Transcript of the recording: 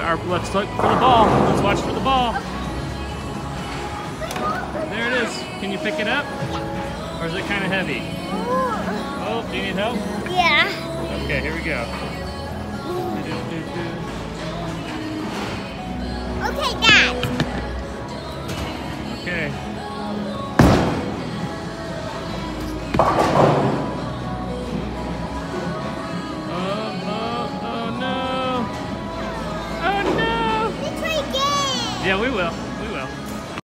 let's look for the ball. Let's watch for the ball. There it is. Can you pick it up? Or is it kind of heavy? Oh, do you need help? Yeah. Okay, here we go. Okay, Dad. Okay.